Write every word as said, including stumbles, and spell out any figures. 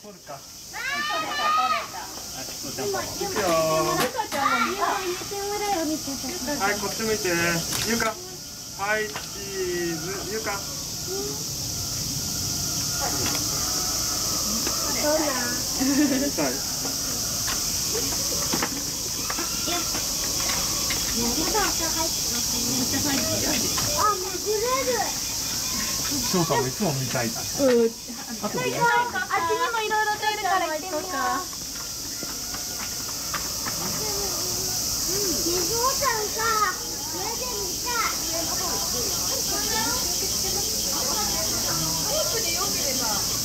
取るか。 取れた取れた。 はい、そうちゃんパパ。行くよー。はい、こっち向いて。ゆうか。はい、チーズ。ゆうか。見たい。翔さんもいつも見たい。うん。あとで。あっちにもいろいろといるから行ってみよう。ロープでよければ。